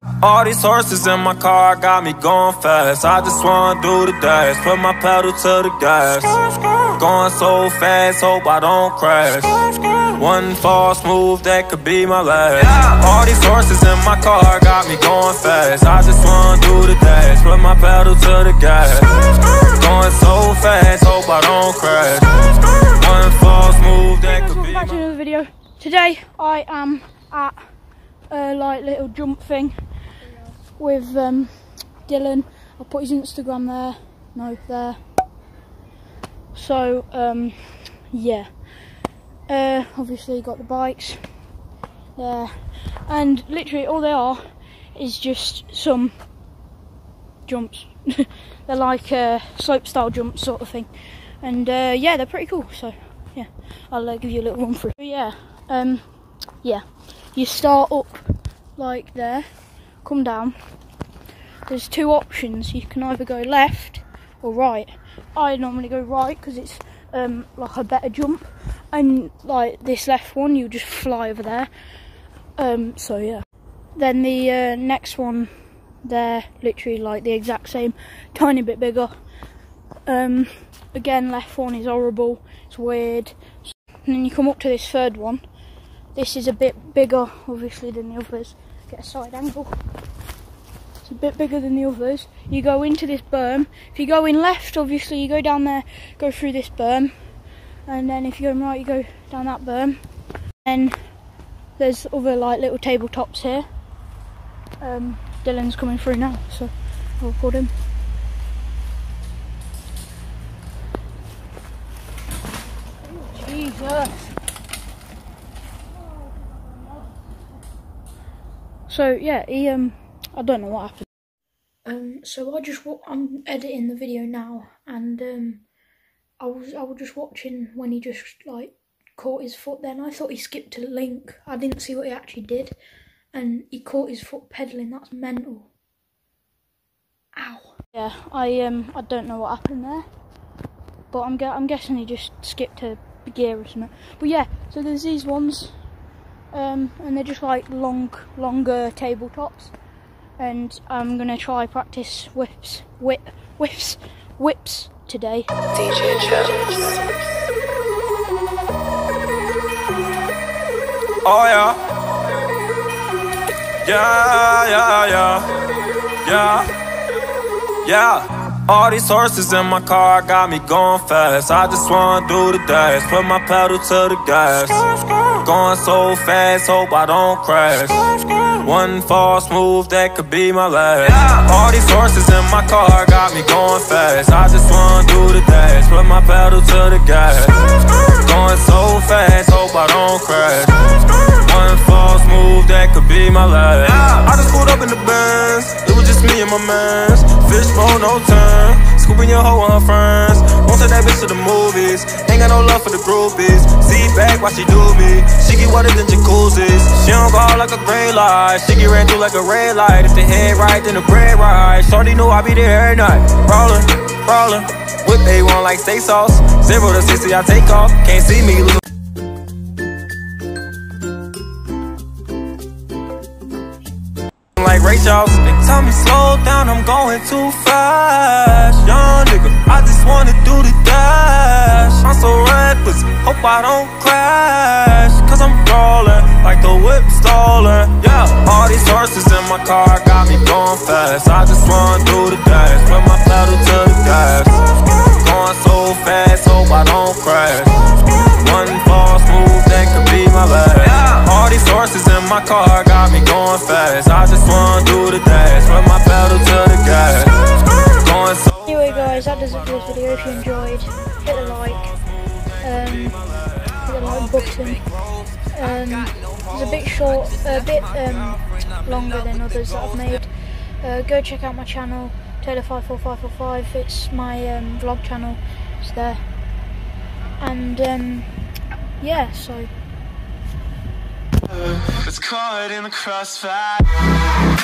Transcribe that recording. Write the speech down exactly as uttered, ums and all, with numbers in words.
All these horses in my car got me going fast. I just wanna do the dash, put my pedal to the gas. Going so fast, hope I don't crash. One false move, that could be my last. All these horses in my car got me going fast. I just wanna do the dash, put my pedal to the gas. Going so fast, hope I don't crash. One false move, that could be my last. Back to another video. Today I am at a like little jump thing with um, Dylan. I'll put his Instagram there, no there. So um, yeah, uh, obviously got the bikes there, and literally all they are is just some jumps. They're like uh, slope style jumps sort of thing, and uh, yeah, they're pretty cool. So yeah, I'll uh, give you a little run through. But yeah, um, yeah, you start up like there, come down. There's two options. You can either go left or right. I normally go right because it's um, like a better jump, and like this left one, you just fly over there. Um, so yeah. Then the uh, next one, there, literally like the exact same, tiny bit bigger. Um, again, left one is horrible. It's weird. And then you come up to this third one. This is a bit bigger, obviously, than the others. Get a side angle. It's a bit bigger than the others. You go into this berm. If you go in left, obviously, you go down there, go through this berm. And then if you go in right, you go down that berm. And there's other like little tabletops here. Um, Dylan's coming through now, so I'll record him. Jesus. So yeah, he um, I don't know what happened. Um, so I just I'm editing the video now, and um, I was I was just watching when he just like caught his foot. Then I thought he skipped a link. I didn't see what he actually did, and he caught his foot pedaling. That's mental. Ow. Yeah, I um, I don't know what happened there, but I'm I'm guessing he just skipped a gear or something. But yeah, so there's these ones. Um, and they're just like long, longer tabletops, and I'm gonna try practice whips, whip, whips, whips today. D J Jones. Oh yeah, yeah, yeah, yeah, yeah, yeah. All these horses in my car got me going fast. I just wanna do the dash, put my pedal to the gas. Going so fast, hope I don't crash. One false move, that could be my last. All these horses in my car got me going fast. I just wanna do the dash, put my pedal to the gas. Going so fast, hope I don't crash. One false move, that could be my last. I just pulled up in the Benz, it was just me and my mans. Fishbowl, no turn, scooping your hoe on her friends. Won't take that bitch to the movies, ain't got no love for the groupies. See back while she do me, she get wetter than jacuzzis. She don't go out like a green light, she get ran through like a red light. If the head right, then the bread right. Shorty knew I be there every night. Rollin', rollin', whip A one like steak sauce. Zero to sixty, I take off, can't see me lose. Like Ray Charles, they tell me slow down, I'm going too fast. Young nigga, I just wanna do the dash. I'm so reckless, hope I don't crash. Cause I'm rolling, like the whip stolen. Yeah, all these horses in my car got me going fast. I just wanna do the dash, put my pedal to the gas. Going so fast, hope I don't crash. One false move, that could be my last. All these horses in my car got me going fast. I just wanna do the dash, put my pedal to the gas. Going so. Anyway, guys, that does it for this video. If you enjoyed, hit the like, um, hit the like button. Um, it's a bit short, a bit um, longer than others that I've made. Uh, go check out my channel, Taylor five four five four five. It's my um, vlog channel. It's there. And um, yeah, so. It's caught in the crossfire.